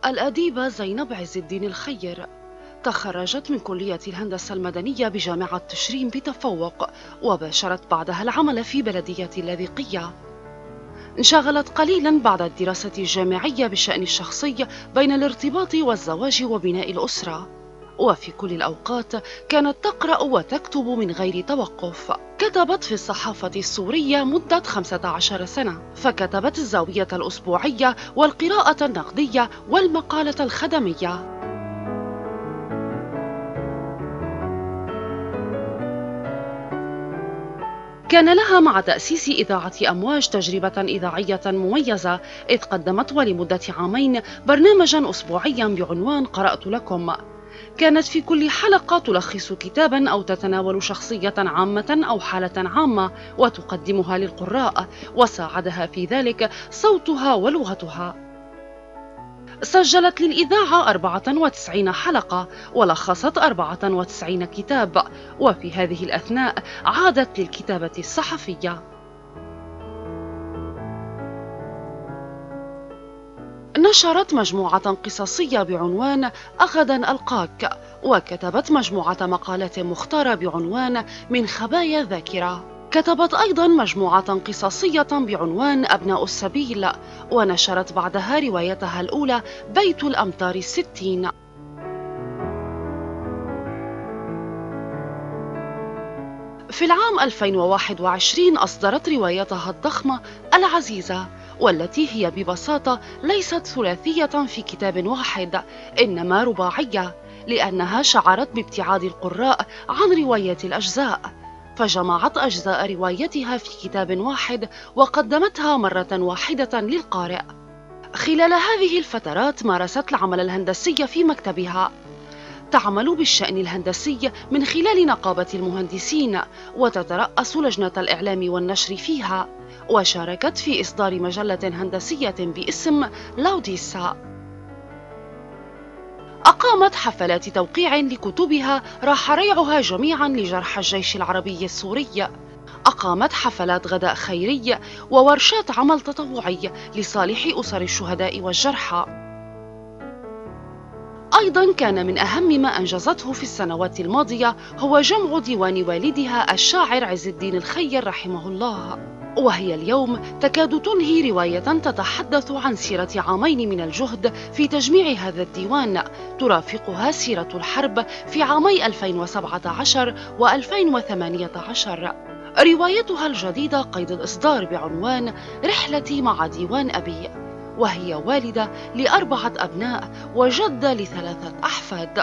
الأديبة زينب عز الدين الخير تخرجت من كلية الهندسة المدنية بجامعة تشرين بتفوق، وباشرت بعدها العمل في بلدية اللاذقية. انشغلت قليلا بعد الدراسة الجامعية بالشأن الشخصي بين الارتباط والزواج وبناء الأسرة، وفي كل الأوقات كانت تقرأ وتكتب من غير توقف. كتبت في الصحافة السورية مدة 15 سنة، فكتبت الزاوية الأسبوعية والقراءة النقدية والمقالة الخدمية. كان لها مع تأسيس إذاعة أمواج تجربة إذاعية مميزة، إذ قدمت ولمدة عامين برنامجا أسبوعيا بعنوان قرأت لكم. كانت في كل حلقة تلخص كتابا أو تتناول شخصية عامة أو حالة عامة وتقدمها للقراء، وساعدها في ذلك صوتها ولغتها. سجلت للإذاعة 94 حلقة ولخصت 94 كتاب، وفي هذه الأثناء عادت للكتابة الصحفية. نشرت مجموعة قصصية بعنوان غدا ألقاك، وكتبت مجموعة مقالات مختارة بعنوان من خبايا الذاكرة. كتبت أيضا مجموعة قصصية بعنوان أبناء السبيل، ونشرت بعدها روايتها الأولى بيت الأمتار الستين. في العام 2021 أصدرت روايتها الضخمة العزيزة، والتي هي ببساطة ليست ثلاثية في كتاب واحد، إنما رباعية، لأنها شعرت بابتعاد القراء عن رواية الأجزاء، فجمعت أجزاء روايتها في كتاب واحد وقدمتها مرة واحدة للقارئ. خلال هذه الفترات مارست العمل الهندسي في مكتبها، تعمل بالشأن الهندسي من خلال نقابة المهندسين، وتترأس لجنة الإعلام والنشر فيها، وشاركت في إصدار مجلة هندسية باسم لاوديسا. أقامت حفلات توقيع لكتبها راح ريعها جميعا لجرحى الجيش العربي السوري. أقامت حفلات غداء خيري وورشات عمل تطوعي لصالح أسر الشهداء والجرحى. أيضا كان من أهم ما أنجزته في السنوات الماضية هو جمع ديوان والدها الشاعر عز الدين الخير رحمه الله، وهي اليوم تكاد تنهي رواية تتحدث عن سيرة عامين من الجهد في تجميع هذا الديوان، ترافقها سيرة الحرب في عامي 2017 و2018. روايتها الجديدة قيد الإصدار بعنوان رحلتي مع ديوان أبي، وهي والدة ل4 أبناء وجدة ل3 أحفاد.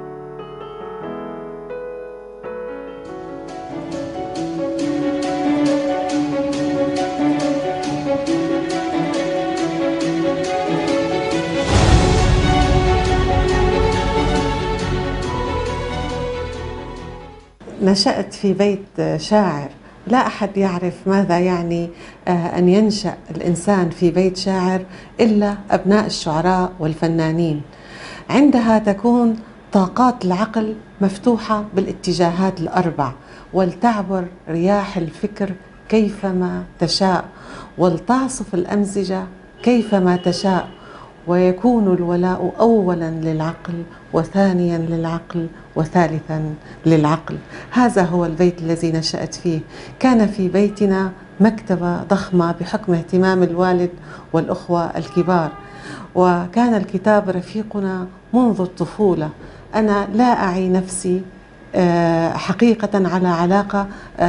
نشأت في بيت شاعر. لا أحد يعرف ماذا يعني أن ينشأ الإنسان في بيت شاعر إلا أبناء الشعراء والفنانين. عندها تكون طاقات العقل مفتوحة بالاتجاهات ال4، ولتعبر رياح الفكر كيفما تشاء، ولتعصف الأمزجة كيفما تشاء، ويكون الولاء أولا للعقل وثانيا للعقل وثالثا للعقل. هذا هو البيت الذي نشأت فيه. كان في بيتنا مكتبة ضخمة بحكم اهتمام الوالد والأخوة الكبار، وكان الكتاب رفيقنا منذ الطفولة. أنا لا أعي نفسي حقيقة على علاقة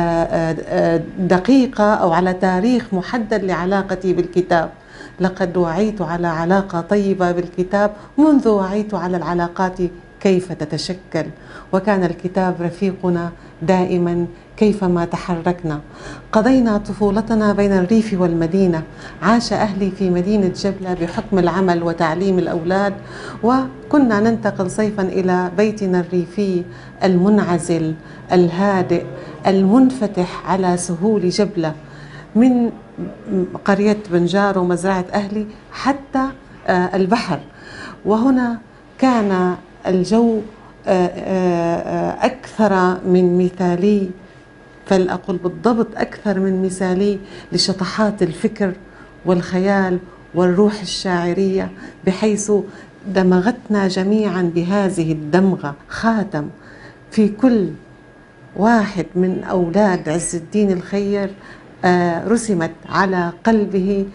دقيقة أو على تاريخ محدد لعلاقتي بالكتاب. لقد وعيت على علاقة طيبة بالكتاب منذ وعيت على العلاقات كيف تتشكل، وكان الكتاب رفيقنا دائما كيفما تحركنا. قضينا طفولتنا بين الريف والمدينة. عاش أهلي في مدينة جبلة بحكم العمل وتعليم الأولاد، وكنا ننتقل صيفا إلى بيتنا الريفي المنعزل الهادئ المنفتح على سهول جبلة، من قرية بنجار ومزرعة أهلي حتى البحر. وهنا كان الجو أكثر من مثالي، فلأقل بالضبط أكثر من مثالي لشطحات الفكر والخيال والروح الشاعرية، بحيث دمغتنا جميعا بهذه الدمغة، خاتم في كل واحد من أولاد عز الدين الخير رسمت على قلبه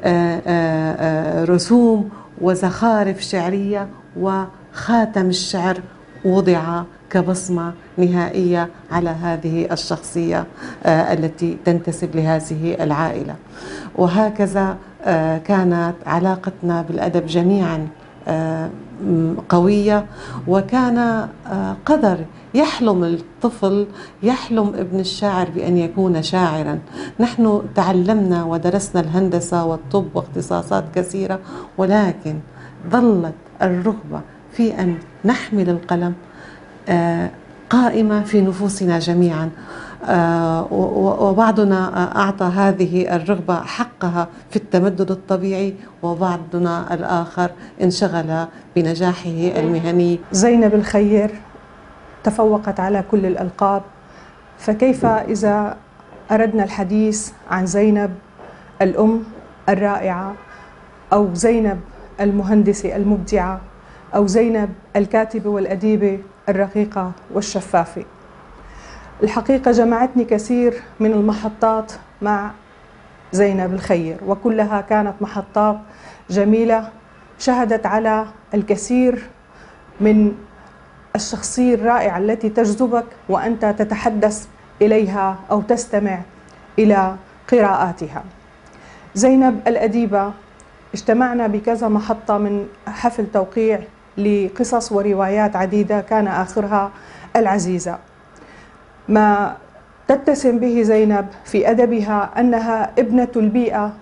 رسوم وزخارف شعرية، وخاتم الشعر وضع كبصمة نهائية على هذه الشخصية التي تنتسب لهذه العائلة. وهكذا كانت علاقتنا بالأدب جميعا قوية، وكان قدر يحلم الطفل، يحلم ابن الشاعر بأن يكون شاعرا. نحن تعلمنا ودرسنا الهندسة والطب واختصاصات كثيرة، ولكن ظلت الرغبة في أن نحمل القلم قائمة في نفوسنا جميعا، وبعضنا أعطى هذه الرغبة حقها في التمدد الطبيعي، وبعضنا الآخر انشغل بنجاحه المهني. زينب الخير تفوقت على كل الألقاب، فكيف إذا أردنا الحديث عن زينب الأم الرائعة، أو زينب المهندسة المبدعة، أو زينب الكاتبة والأديبة الرقيقة والشفافة. الحقيقة جمعتني كثير من المحطات مع زينب الخير، وكلها كانت محطات جميلة شهدت على الكثير من الشخصية الرائعة التي تجذبك وأنت تتحدث إليها أو تستمع إلى قراءاتها. زينب الأديبة اجتمعنا بكذا محطة من حفل توقيع لقصص وروايات عديدة كان آخرها العزيزة. ما تتسم به زينب في أدبها أنها ابنة البيئة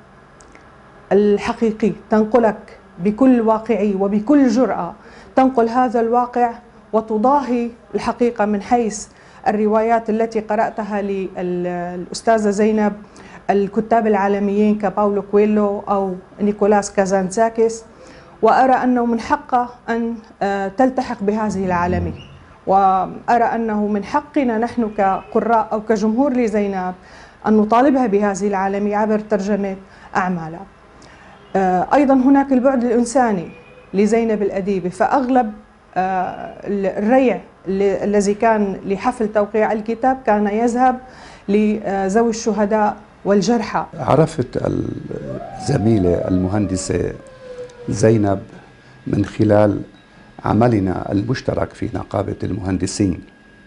الحقيقي، تنقلك بكل واقعي وبكل جرأة، تنقل هذا الواقع وتضاهي الحقيقة من حيث الروايات التي قرأتها للأستاذة زينب الكتاب العالميين كباولو كويلو أو نيكولاس كازانتزاكيس، وأرى أنه من حقه أن تلتحق بهذه العالمية، وأرى أنه من حقنا نحن كقراء أو كجمهور لزينب أن نطالبها بهذه العالمية عبر ترجمة أعمالها. أيضا هناك البعد الإنساني لزينب الأديبة، فأغلب الريع الذي كان لحفل توقيع الكتاب كان يذهب لذوي الشهداء والجرحى. عرفت الزميلة المهندسة زينب من خلال عملنا المشترك في نقابة المهندسين،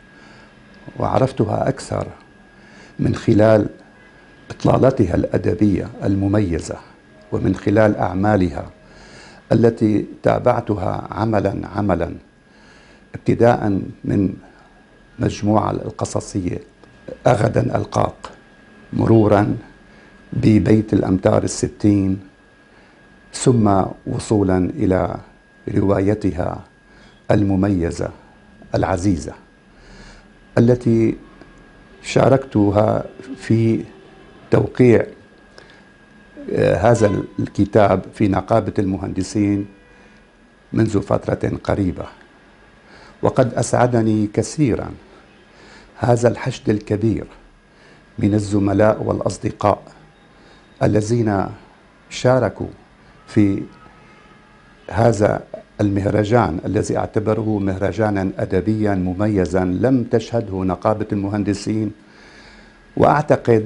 وعرفتها أكثر من خلال إطلالتها الأدبية المميزة، ومن خلال أعمالها التي تابعتها عملا ابتداء من مجموعة القصصية أغدا القاق، مرورا ببيت الأمتار الستين، ثم وصولا إلى روايتها المميزة العزيزة التي شاركتها في توقيع هذا الكتاب في نقابة المهندسين منذ فترة قريبة. وقد أسعدني كثيرا هذا الحشد الكبير من الزملاء والأصدقاء الذين شاركوا في هذا المهرجان الذي أعتبره مهرجانا أدبيا مميزا لم تشهده نقابة المهندسين. وأعتقد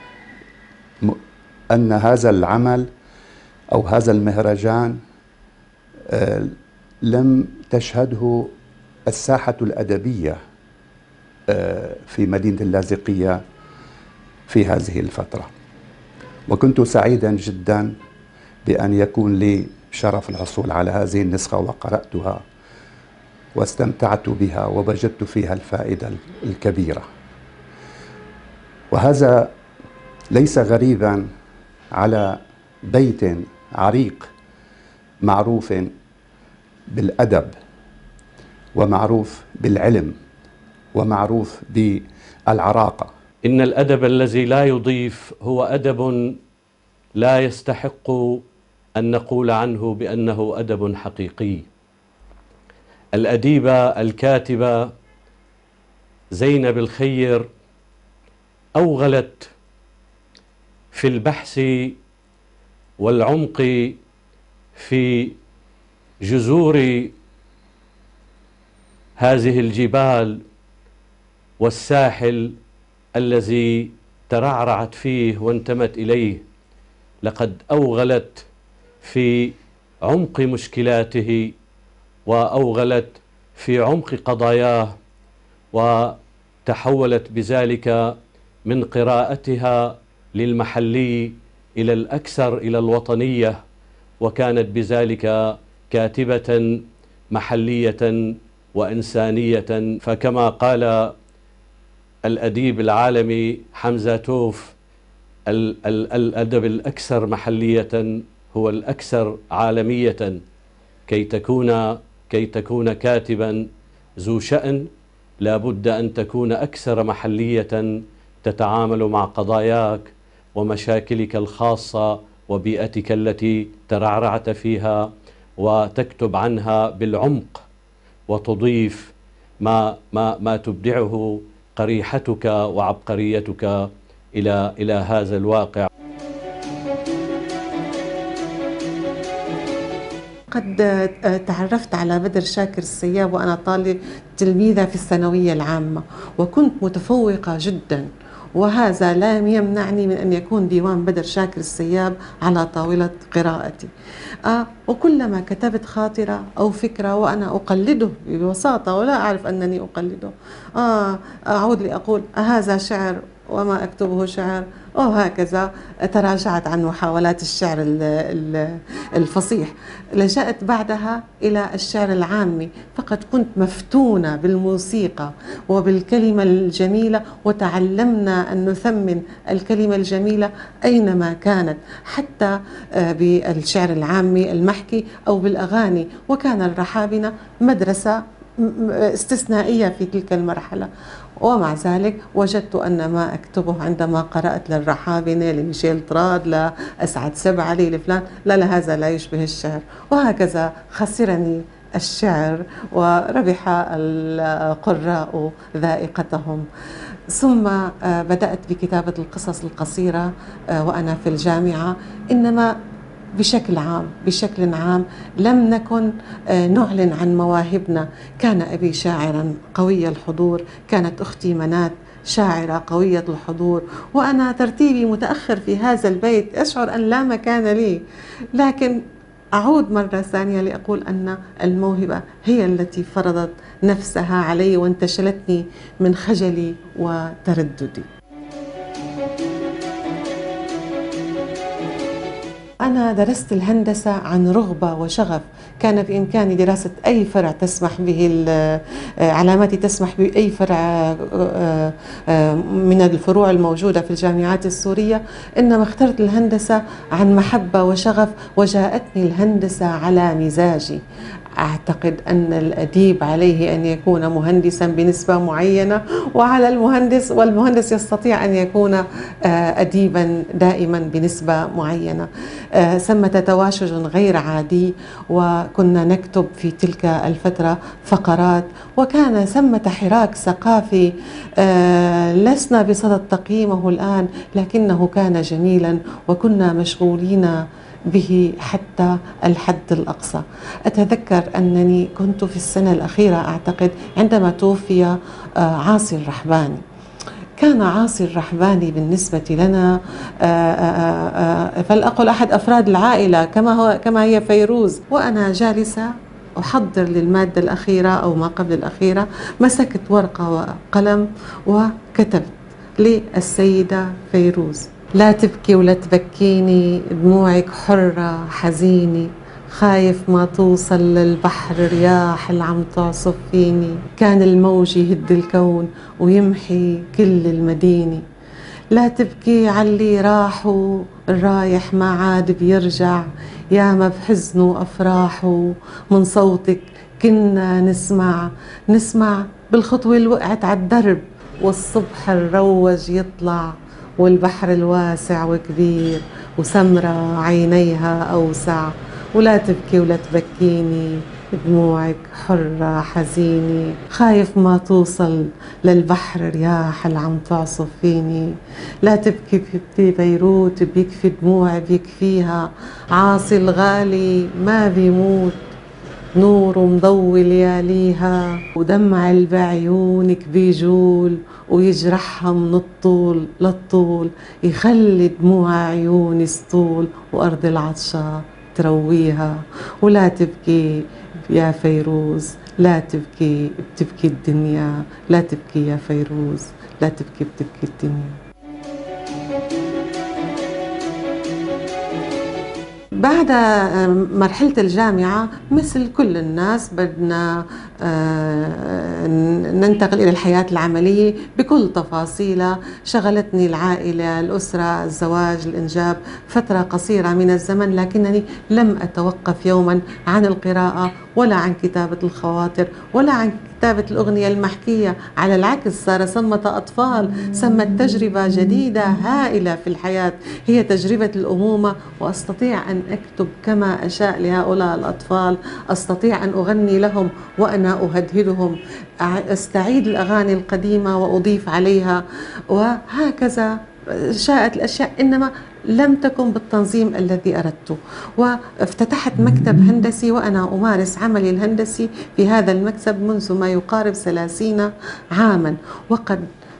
أن هذا العمل أو هذا المهرجان لم تشهده الساحة الأدبية في مدينة اللاذقية في هذه الفترة. وكنت سعيدا جدا بأن يكون لي شرف الحصول على هذه النسخة، وقرأتها واستمتعت بها ووجدت فيها الفائدة الكبيرة. وهذا ليس غريبا على بيت عريق معروف بالأدب ومعروف بالعلم ومعروف بالعراقة. إن الأدب الذي لا يضيف هو أدب لا يستحق أن نقول عنه بأنه أدب حقيقي. الأديبة الكاتبة زينب الخير أوغلت في البحث والعمق في جذور هذه الجبال والساحل الذي ترعرعت فيه وانتمت إليه لقد أوغلت في عمق مشكلاته وأوغلت في عمق قضاياه، وتحولت بذلك من قراءتها للمحلي إلى الأكثر إلى الوطنية، وكانت بذلك كاتبة محلية وإنسانية. فكما قال الأديب العالمي حمزة توف: الأدب الأكثر محلية هو الأكثر عالمية. كي تكون كاتبا ذو شأن لا بد أن تكون أكثر محلية، تتعامل مع قضاياك ومشاكلك الخاصة وبيئتك التي ترعرعت فيها، وتكتب عنها بالعمق وتضيف ما تبدعه قريحتك وعبقريتك إلى هذا الواقع. قد تعرفت على بدر شاكر السياب وأنا تلميذة في الثانوية العامة، وكنت متفوقة جدا، وهذا لا يمنعني من أن يكون ديوان بدر شاكر السياب على طاولة قراءتي. وكلما كتبت خاطرة أو فكرة وأنا أقلده ببساطة ولا أعرف أنني أقلده، أعود لأقول هذا شعر وما أكتبه شعر، وهكذا تراجعت عن محاولات الشعر الفصيح. لجأت بعدها إلى الشعر العامي، فقد كنت مفتونة بالموسيقى وبالكلمة الجميلة، وتعلمنا أن نثمن الكلمة الجميلة أينما كانت، حتى بالشعر العامي المحكي أو بالأغاني. وكان الرحابنة مدرسة استثنائية في تلك المرحلة. ومع ذلك وجدت أن ما أكتبه عندما قرأت للرحابنة، لميشيل طراد، لأسعد سبعلي، لفلان، لا هذا لا يشبه الشعر. وهكذا خسرني الشعر وربح القراء ذائقتهم. ثم بدأت بكتابة القصص القصيرة وأنا في الجامعة، إنما بشكل عام لم نكن نعلن عن مواهبنا. كان أبي شاعرا قوي الحضور، كانت أختي منات شاعرة قوية الحضور، وأنا ترتيبي متأخر في هذا البيت، أشعر أن لا مكان لي. لكن أعود مرة ثانية لأقول أن الموهبة هي التي فرضت نفسها علي وانتشلتني من خجلي وترددي. أنا درست الهندسة عن رغبة وشغف. كان بإمكاني دراسة أي فرع تسمح به، علاماتي تسمح بأي فرع من الفروع الموجودة في الجامعات السورية، إنما اخترت الهندسة عن محبة وشغف، وجاءتني الهندسة على مزاجي. أعتقد أن الأديب عليه أن يكون مهندسا بنسبة معينة، وعلى والمهندس يستطيع أن يكون أديبا دائما بنسبة معينة. ثمة تواشج غير عادي، وكنا نكتب في تلك الفترة فقرات، وكان ثمة حراك ثقافي لسنا بصدد تقييمه الآن، لكنه كان جميلا وكنا مشغولين به حتى الحد الأقصى. أتذكر أنني كنت في السنة الأخيرة أعتقد عندما توفي عاصي الرحباني. كان عاصي الرحباني بالنسبة لنا فلأقل أحد أفراد العائلة كما هي فيروز. وأنا جالسة أحضر للمادة الأخيرة أو ما قبل الأخيرة، مسكت ورقة وقلم وكتبت للسيدة فيروز: لا تبكي ولا تبكيني، دموعك حرة حزيني، خايف ما توصل للبحر رياح اللي عم تعصف فيني، كان الموج يهد الكون ويمحي كل المدينة. لا تبكي عاللي راحوا، الرايح ما عاد بيرجع، ياما بحزنوا أفراحوا، من صوتك كنا نسمع بالخطوة اللي وقعت عالدرب، والصبح الروج يطلع، والبحر الواسع وكبير، وسمرة عينيها أوسع. ولا تبكي ولا تبكيني، دموعك حرة حزيني، خايف ما توصل للبحر رياح اللي عم تعصف فيني. لا تبكي بيروت، بيكفي دموع بيكفيها، عاصي الغالي ما بيموت، نور مضوي لياليها، ودمع بعيونك بيجول ويجرحها من الطول للطول، يخلي دموع عيوني سطول، وأرض العطشة ترويها. ولا تبكي يا فيروز، لا تبكي، بتبكي الدنيا، لا تبكي يا فيروز، لا تبكي، بتبكي الدنيا. بعد مرحلة الجامعة مثل كل الناس بدنا ننتقل إلى الحياة العملية بكل تفاصيلها. شغلتني العائلة، الأسرة، الزواج، الإنجاب فترة قصيرة من الزمن، لكنني لم أتوقف يوما عن القراءة ولا عن كتابة الخواطر ولا عن كتابة الأغنية المحكية. على العكس، صار صمة أطفال سمت تجربة جديدة هائلة في الحياة، هي تجربة الأمومة. وأستطيع أن أكتب كما أشاء لهؤلاء الأطفال، أستطيع أن أغني لهم وأنا أهدهدهم، أستعيد الأغاني القديمة وأضيف عليها، وهكذا شاءت الأشياء، إنما لم تكن بالتنظيم الذي أردته. وافتتحت مكتب هندسي وأنا أمارس عملي الهندسي في هذا المكتب منذ ما يقارب 30 عاما، وقد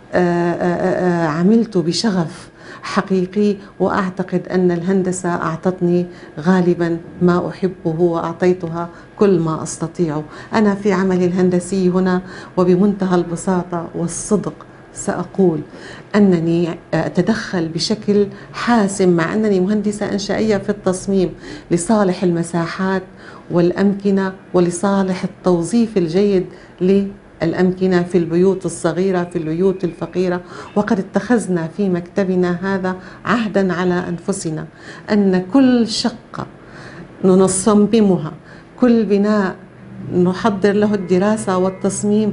عملت بشغف حقيقي. وأعتقد أن الهندسة أعطتني غالبا ما أحبه وأعطيتها كل ما أستطيع. أنا في عملي الهندسي هنا وبمنتهى البساطة والصدق سأقول أنني أتدخل بشكل حاسم، مع أنني مهندسة إنشائية في التصميم، لصالح المساحات والأمكنة ولصالح التوظيف الجيد الأمكنة في البيوت الصغيرة، في البيوت الفقيرة. وقد اتخذنا في مكتبنا هذا عهدا على أنفسنا أن كل شقة نصممها، كل بناء نحضر له الدراسة والتصميم،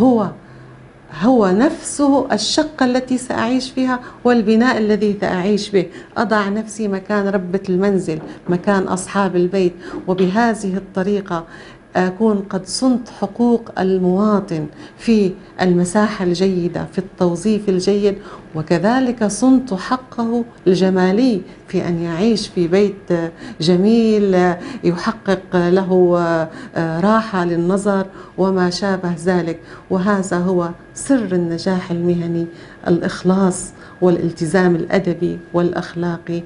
هو نفسه الشقة التي سأعيش فيها والبناء الذي سأعيش به. أضع نفسي مكان ربة المنزل، مكان أصحاب البيت، وبهذه الطريقة أكون قد صنت حقوق المواطن في المساحة الجيدة، في التوظيف الجيد، وكذلك صنت حقه الجمالي في أن يعيش في بيت جميل يحقق له راحة للنظر وما شابه ذلك. وهذا هو سر النجاح المهني، الإخلاص والالتزام الأدبي والأخلاقي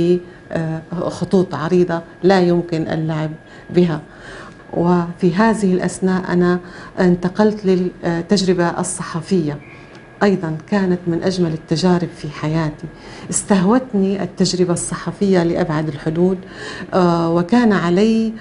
بخطوط عريضة لا يمكن اللعب بها. وفي هذه الأثناء أنا انتقلت للتجربة الصحفية، أيضا كانت من أجمل التجارب في حياتي. استهوتني التجربة الصحفية لأبعد الحدود، وكان علي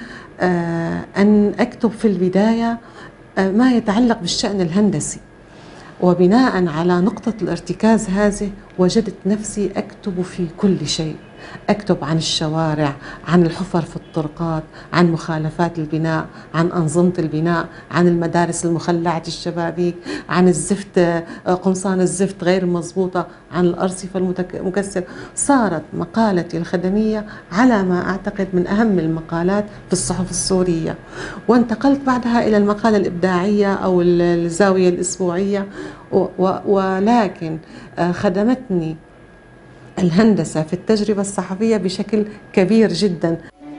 أن أكتب في البداية ما يتعلق بالشأن الهندسي، وبناء على نقطة الارتكاز هذه وجدت نفسي أكتب في كل شيء. أكتب عن الشوارع، عن الحفر في الطرقات، عن مخالفات البناء، عن أنظمة البناء، عن المدارس المخلعة الشبابيك، عن الزفت، قمصان الزفت غير مضبوطة، عن الأرصفة المكسرة. صارت مقالتي الخدمية على ما أعتقد من أهم المقالات في الصحف السورية. وانتقلت بعدها إلى المقالة الإبداعية أو الزاوية الأسبوعية، ولكن خدمتني الهندسة في التجربة الصحفية بشكل كبير جدا.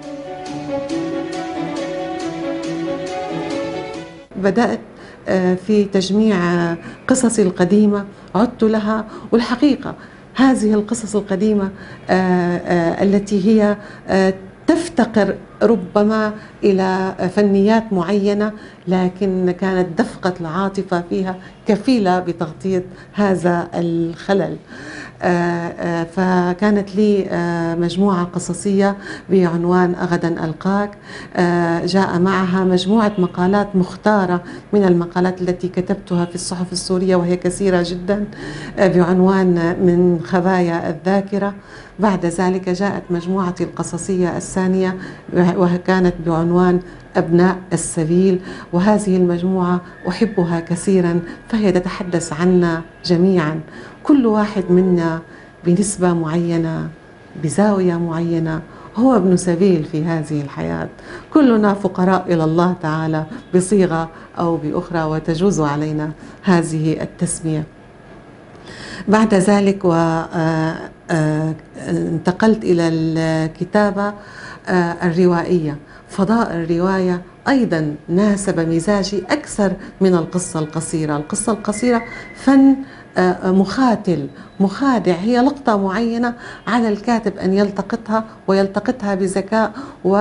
بدأت في تجميع قصصي القديمة، عدت لها، والحقيقة هذه القصص القديمة التي هي تفتقر ربما إلى فنيات معينة، لكن كانت دفقة العاطفة فيها كفيلة بتغطية هذا الخلل. فكانت لي مجموعة قصصية بعنوان غدا ألقاك، جاء معها مجموعة مقالات مختارة من المقالات التي كتبتها في الصحف السورية وهي كثيرة جدا بعنوان من خبايا الذاكرة. بعد ذلك جاءت مجموعتي القصصية الثانية وكانت بعنوان أبناء السبيل، وهذه المجموعة أحبها كثيرا، فهي تتحدث عنا جميعا، كل واحد منا بنسبة معينة، بزاوية معينة، هو ابن سبيل في هذه الحياة. كلنا فقراء إلى الله تعالى بصيغة أو بأخرى، وتجوز علينا هذه التسمية. بعد ذلك انتقلت إلى الكتابة الروائية. فضاء الرواية أيضا ناسب مزاجي أكثر من القصة القصيرة. القصة القصيرة فن مخادع، هي لقطة معينة على الكاتب أن يلتقطها ويلتقطها بذكاء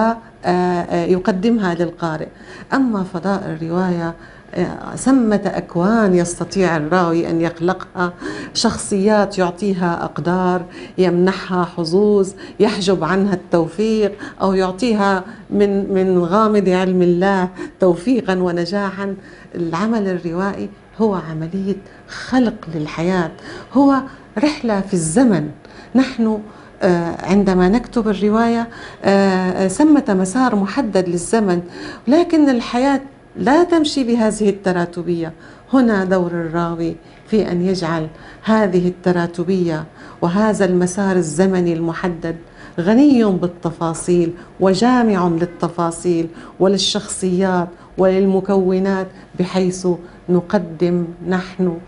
ويقدمها للقارئ. أما فضاء الرواية ثمة أكوان يستطيع الراوي أن يخلقها، شخصيات يعطيها أقدار، يمنحها حظوظ، يحجب عنها التوفيق أو يعطيها من غامض علم الله توفيقا ونجاحا. العمل الروائي هو عملية خلق للحياة، هو رحلة في الزمن. نحن عندما نكتب الرواية ثمة مسار محدد للزمن، لكن الحياة لا تمشي بهذه التراتبية. هنا دور الراوي في أن يجعل هذه التراتبية وهذا المسار الزمني المحدد غني بالتفاصيل وجامع للتفاصيل وللشخصيات وللمكونات، بحيث نقدم نحن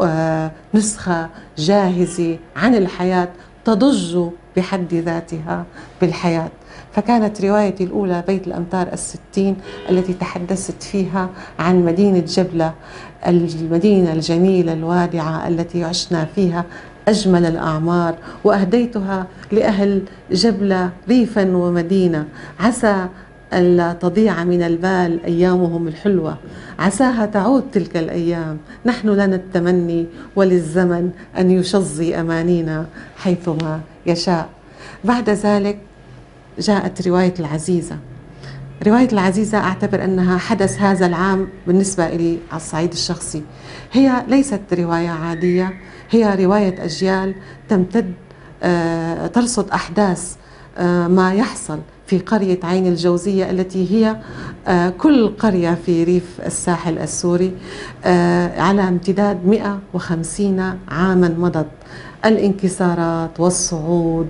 نسخة جاهزة عن الحياة تضج بحد ذاتها بالحياة. فكانت روايتي الأولى بيت الأمتار الستين التي تحدثت فيها عن مدينة جبلة، المدينة الجميلة الوادعة التي عشنا فيها أجمل الأعمار، وأهديتها لأهل جبلة ريفا ومدينة. عسى ألا تضيع من البال أيامهم الحلوة، عساها تعود تلك الأيام. نحن لنا التمني وللزمن أن يشظي أمانينا حيثما يشاء. بعد ذلك جاءت رواية العزيزة. رواية العزيزة أعتبر أنها حدث هذا العام بالنسبة لي على الصعيد الشخصي. هي ليست رواية عادية، هي رواية أجيال تمتد، ترصد أحداث ما يحصل في قرية عين الجوزية التي هي كل قرية في ريف الساحل السوري على امتداد 150 عاما مضت. الانكسارات والصعود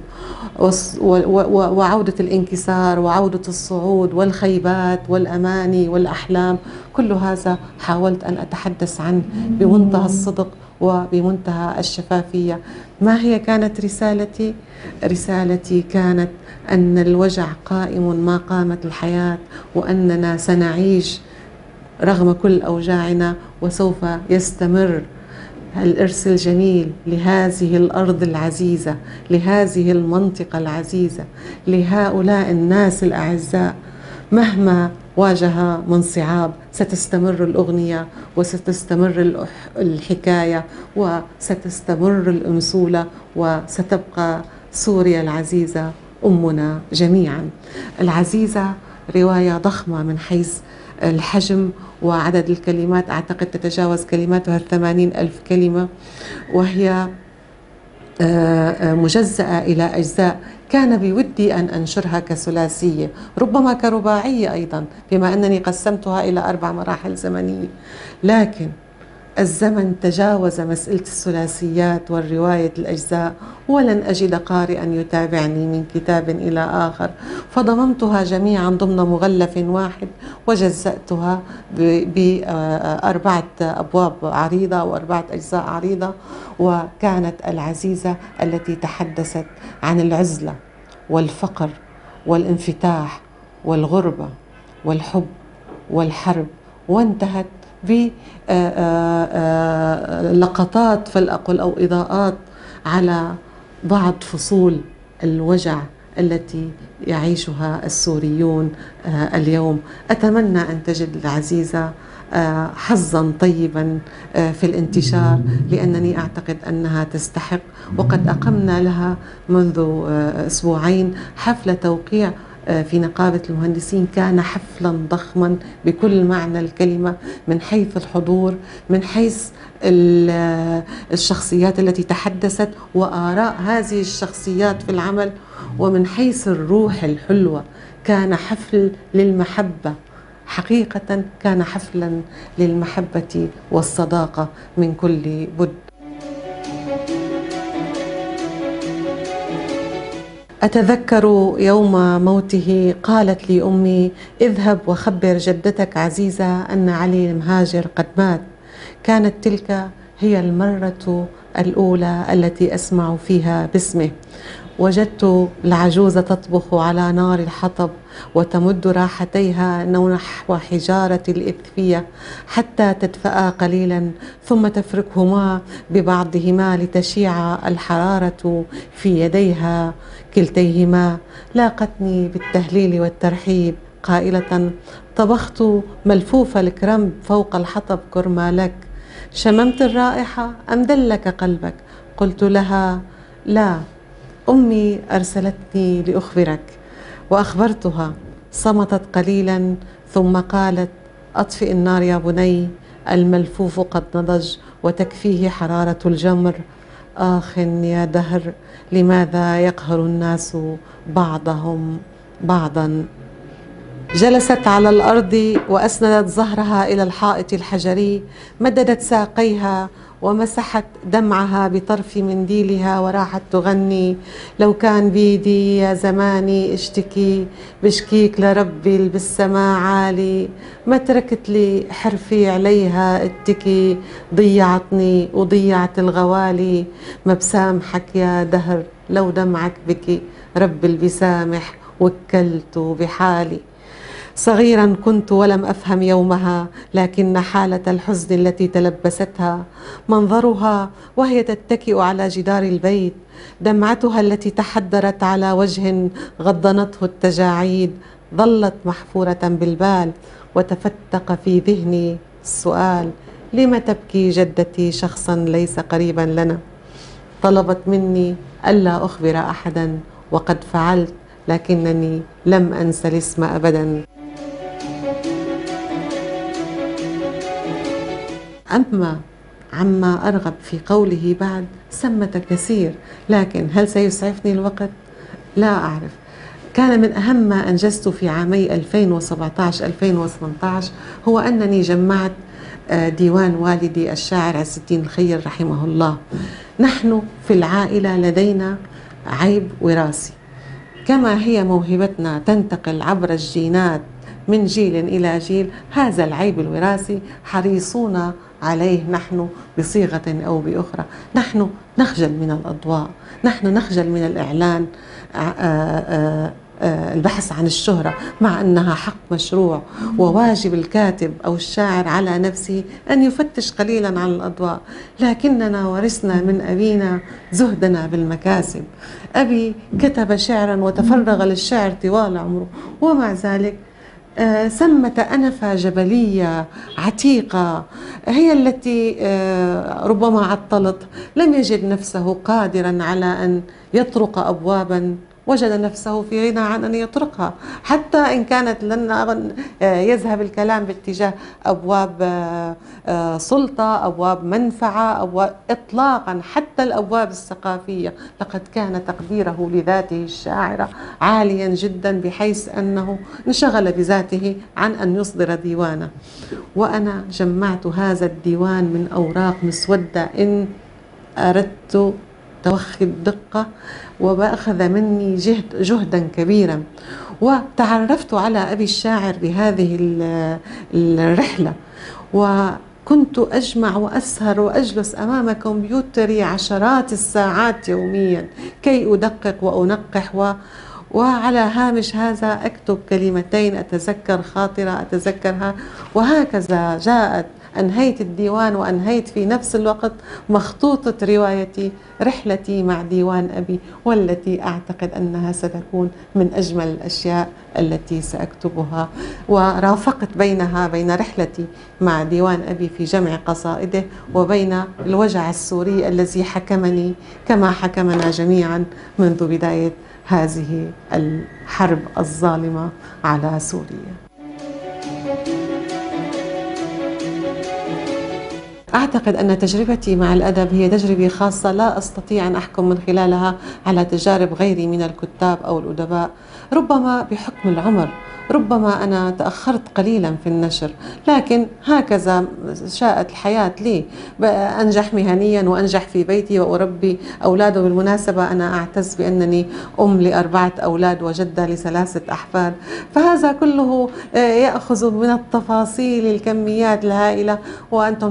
وعودة الانكسار وعودة الصعود والخيبات والأماني والأحلام، كل هذا حاولت أن أتحدث عنه بمنتهى الصدق وبمنتهى الشفافية. ما هي كانت رسالتي؟ رسالتي كانت أن الوجع قائم ما قامت الحياة، وأننا سنعيش رغم كل أوجاعنا، وسوف يستمر الإرث الجميل لهذه الأرض العزيزة، لهذه المنطقة العزيزة، لهؤلاء الناس الأعزاء. مهما واجه من صعاب ستستمر الأغنية وستستمر الحكاية وستستمر الأنسولة وستبقى سوريا العزيزة أمنا جميعا. العزيزة رواية ضخمة من حيث الحجم وعدد الكلمات، أعتقد تتجاوز كلماتها 80,000 كلمة، وهي مجزأة إلى أجزاء. كان بودي أن أنشرها كثلاثية، ربما كرباعية أيضا، بما أنني قسمتها إلى 4 مراحل زمنية، لكن الزمن تجاوز مسألة الثلاثيات والرواية الأجزاء، ولن أجد قارئا يتابعني من كتاب إلى آخر، فضممتها جميعا ضمن مغلف واحد وجزأتها ب4 أبواب عريضة و4 أجزاء عريضة. وكانت العزيزة التي تحدثت عن العزلة والفقر والانفتاح والغربة والحب والحرب، وانتهت بلقطات فلأقل أو إضاءات على بعض فصول الوجع التي يعيشها السوريون اليوم. أتمنى أن تجد العزيزة حظا طيبا في الانتشار، لأنني أعتقد أنها تستحق. وقد أقمنا لها منذ 2 أسبوع حفل توقيع في نقابة المهندسين. كان حفلا ضخما بكل معنى الكلمة، من حيث الحضور، من حيث الشخصيات التي تحدثت وآراء هذه الشخصيات في العمل، ومن حيث الروح الحلوة. كان حفل للمحبة، حقيقة كان حفلا للمحبة والصداقة من كل بد. أتذكر يوم موته قالت لي أمي: اذهب وخبر جدتك عزيزة أن علي المهاجر قد مات. كانت تلك هي المرة الأولى التي أسمع فيها باسمه، وجدت العجوز تطبخ على نار الحطب وتمد راحتيها نحو حجارة الإذفية حتى تدفئا قليلا ثم تفركهما ببعضهما لتشيع الحرارة في يديها كلتيهما. لاقتني بالتهليل والترحيب قائلة: طبخت ملفوف الكرنب فوق الحطب كرما لك، شممت الرائحة أم دلك قلبك؟ قلت لها: لا، أمي أرسلتني لأخبرك. وأخبرتها. صمتت قليلا ثم قالت: أطفئ النار يا بني، الملفوف قد نضج وتكفيه حرارة الجمر. آخ يا دهر، لماذا يقهر الناس بعضهم بعضا؟ جلست على الأرض وأسندت ظهرها إلى الحائط الحجري، مددت ساقيها ومسحت دمعها بطرف منديلها وراحت تغني: لو كان بيدي يا زماني اشتكي، بشكيك لربي بالسماء عالي، ما تركت لي حرفي عليها اتكي، ضيعتني وضيعت الغوالي، ما بسامحك يا دهر لو دمعك بكي، رب اللي بيسامح وكلت بحالي. صغيرا كنت ولم أفهم يومها، لكن حالة الحزن التي تلبستها، منظرها وهي تتكئ على جدار البيت، دمعتها التي تحدرت على وجه غضنته التجاعيد، ظلت محفورة بالبال. وتفتق في ذهني السؤال: لم تبكي جدتي شخصا ليس قريبا لنا؟ طلبت مني ألا أخبر أحدا، وقد فعلت، لكنني لم أنس الاسم أبدا. أما عما أرغب في قوله بعد ثمة كثير، لكن هل سيسعفني الوقت؟ لا أعرف. كان من أهم ما أنجزت في عامي 2017-2018 هو أنني جمعت ديوان والدي الشاعر عز الدين الخير رحمه الله. نحن في العائلة لدينا عيب وراثي، كما هي موهبتنا تنتقل عبر الجينات من جيل إلى جيل، هذا العيب الوراثي حريصون عليه نحن بصيغة أو بأخرى. نحن نخجل من الأضواء، نحن نخجل من الإعلان، البحث عن الشهرة، مع أنها حق مشروع، وواجب الكاتب أو الشاعر على نفسه أن يفتش قليلا عن الأضواء. لكننا ورثنا من أبينا زهدنا بالمكاسب. أبي كتب شعرا وتفرغ للشعر طوال عمره، ومع ذلك ثمة أنفة جبلية عتيقة هي التي ربما عطلت. لم يجد نفسه قادرا على أن يطرق أبوابا، وجد نفسه في غنى عن أن يطرقها، حتى إن كانت لن يذهب الكلام باتجاه أبواب سلطة، أبواب منفعة، أبواب إطلاقا، حتى الأبواب الثقافية. لقد كان تقديره لذاته الشاعرة عاليا جدا، بحيث أنه انشغل بذاته عن أن يصدر ديوانه. وأنا جمعت هذا الديوان من أوراق مسودة إن أردت توخي الدقة، وأخذ مني جهدا كبيرا. وتعرفت على أبي الشاعر بهذه الرحلة، وكنت أجمع وأسهر وأجلس أمام كمبيوتري عشرات الساعات يوميا كي أدقق وأنقح، وعلى هامش هذا أكتب كلمتين، أتذكر خاطرة أتذكرها، وهكذا جاءت. أنهيت الديوان وأنهيت في نفس الوقت مخطوطة روايتي، رحلتي مع ديوان أبي، والتي أعتقد أنها ستكون من أجمل الأشياء التي سأكتبها. ورافقت بين رحلتي مع ديوان أبي في جمع قصائده وبين الوجع السوري الذي حكمني كما حكمنا جميعا منذ بداية هذه الحرب الظالمة على سوريا. أعتقد أن تجربتي مع الأدب هي تجربة خاصة، لا أستطيع أن أحكم من خلالها على تجارب غيري من الكتاب أو الأدباء. ربما بحكم العمر، ربما أنا تأخرت قليلا في النشر، لكن هكذا شاءت الحياة لي. أنجح مهنيا وأنجح في بيتي وأربي أولاد. بالمناسبة أنا أعتز بأنني أم ل4 أولاد وجدة ل3 أحفاد، فهذا كله يأخذ من التفاصيل الكميات الهائلة. وأنتم تعرفون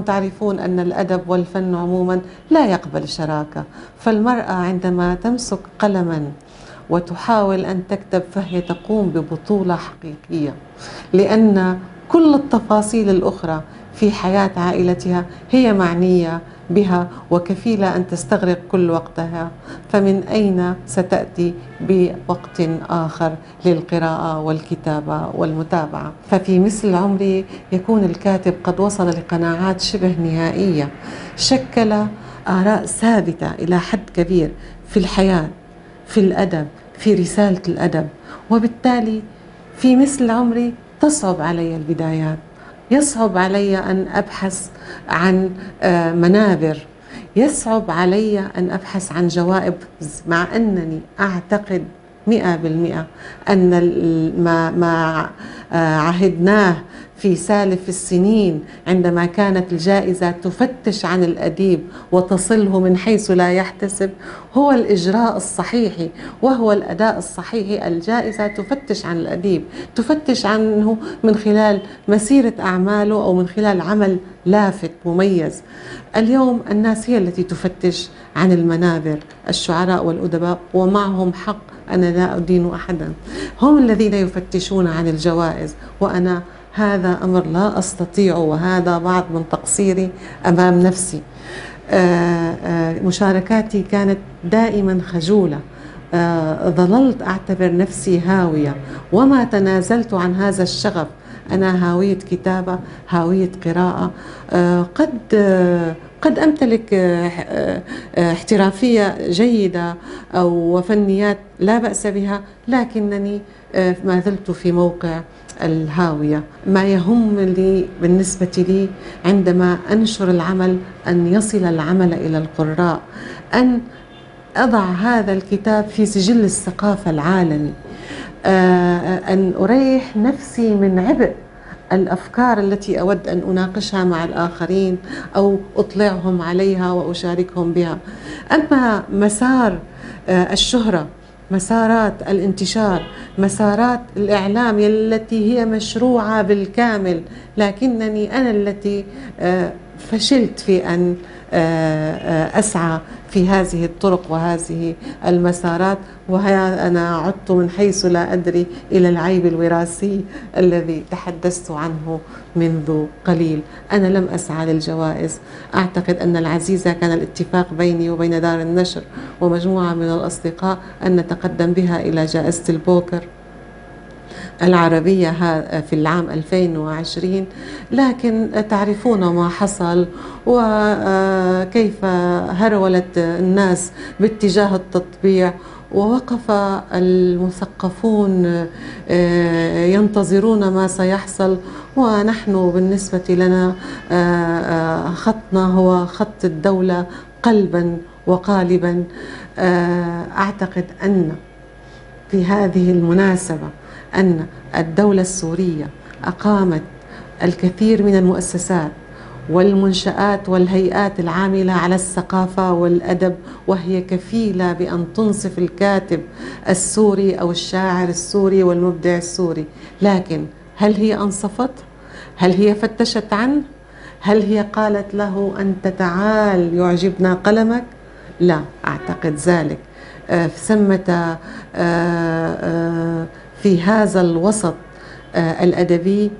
يعتقدون أن الأدب والفن عموما لا يقبل شراكة، فالمرأة عندما تمسك قلما وتحاول أن تكتب فهي تقوم ببطولة حقيقية، لأن كل التفاصيل الأخرى في حياة عائلتها هي معنية بها وكفيلة أن تستغرق كل وقتها، فمن أين ستأتي بوقت آخر للقراءة والكتابة والمتابعة؟ ففي مثل عمري يكون الكاتب قد وصل لقناعات شبه نهائية، شكل آراء ثابتة إلى حد كبير في الحياة، في الأدب، في رسالة الأدب، وبالتالي في مثل عمري تصعب علي البدايات، يصعب علي أن أبحث عن منابر، يصعب علي أن أبحث عن جوائب، مع أنني أعتقد 100% أن ما عهدناه في سالف السنين عندما كانت الجائزة تفتش عن الأديب وتصله من حيث لا يحتسب هو الإجراء الصحيحي وهو الأداء الصحيحي. الجائزة تفتش عن الأديب، تفتش عنه من خلال مسيرة أعماله أو من خلال عمل لافت مميز. اليوم الناس هي التي تفتش عن المنابر، الشعراء والأدباء، ومعهم حق، أنا لا أدين أحدا، هم الذين يفتشون عن الجوائز، وأنا هذا أمر لا أستطيع، وهذا بعض من تقصيري أمام نفسي. مشاركاتي كانت دائما خجولة، ظللت أعتبر نفسي هاوية وما تنازلت عن هذا الشغف. أنا هاوية كتابة، هاوية قراءة، قد أمتلك احترافية جيدة أو فنيات لا بأس بها، لكنني ما زلت في موقع الهاوية. ما يهم لي بالنسبة لي عندما أنشر العمل أن يصل العمل إلى القراء، أن أضع هذا الكتاب في سجل الثقافة العالمي، أن أريح نفسي من عبء الأفكار التي أود أن أناقشها مع الآخرين أو أطلعهم عليها وأشاركهم بها. أما مسار الشهرة، مسارات الانتشار، مسارات الإعلام التي هي مشروعة بالكامل، لكنني أنا التي فشلت في أن أسعى في هذه الطرق وهذه المسارات، أنا عدت من حيث لا أدري إلى العيب الوراثي الذي تحدثت عنه منذ قليل. أنا لم أسعى للجوائز، أعتقد أن العزيزة كان الاتفاق بيني وبين دار النشر ومجموعة من الأصدقاء أن نتقدم بها إلى جائزة البوكر العربية في العام 2020، لكن تعرفون ما حصل وكيف هرولت الناس باتجاه التطبيع، ووقف المثقفون ينتظرون ما سيحصل، ونحن بالنسبة لنا خطنا هو خط الدولة قلبا وقالبا. أعتقد أن في هذه المناسبة أن الدولة السورية أقامت الكثير من المؤسسات والمنشآت والهيئات العاملة على الثقافة والأدب، وهي كفيلة بأن تنصف الكاتب السوري أو الشاعر السوري والمبدع السوري. لكن هل هي أنصفت؟ هل هي فتشت عنه؟ هل هي قالت له أنت تعال يعجبنا قلمك؟ لا أعتقد ذلك. ثمة في هذا الوسط الأدبي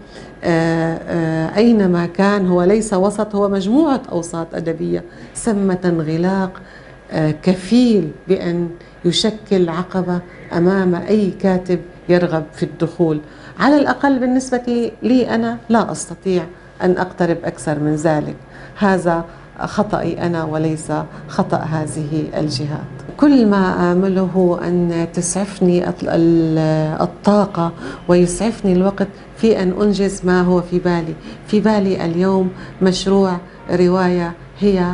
أينما كان، هو ليس وسط، هو مجموعة أوساط أدبية، ثمة انغلاق كفيل بأن يشكل عقبة أمام أي كاتب يرغب في الدخول. على الأقل بالنسبة لي أنا لا أستطيع أن أقترب أكثر من ذلك. هذا خطأي أنا وليس خطأ هذه الجهات. كل ما آمله أن تسعفني الطاقة ويسعفني الوقت في أن أنجز ما هو في بالي. في بالي اليوم مشروع رواية هي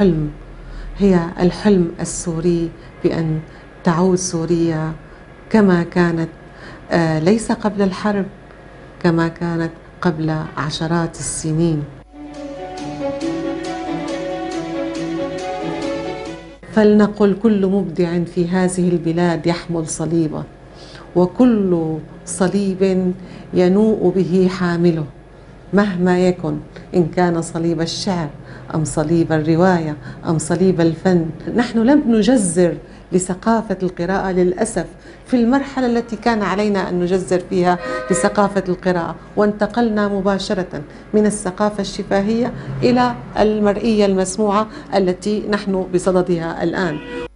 الحلم السوري بأن تعود سوريا كما كانت، ليس قبل الحرب، كما كانت قبل عشرات السنين. فلنقل كل مبدع في هذه البلاد يحمل صليبه، وكل صليب ينوء به حامله، مهما يكن، إن كان صليب الشعر أم صليب الرواية أم صليب الفن. نحن لم نجزر لثقافة القراءة للأسف في المرحلة التي كان علينا أن نجزر فيها لثقافة القراءة، وانتقلنا مباشرة من الثقافة الشفاهية إلى المرئية المسموعة التي نحن بصددها الآن.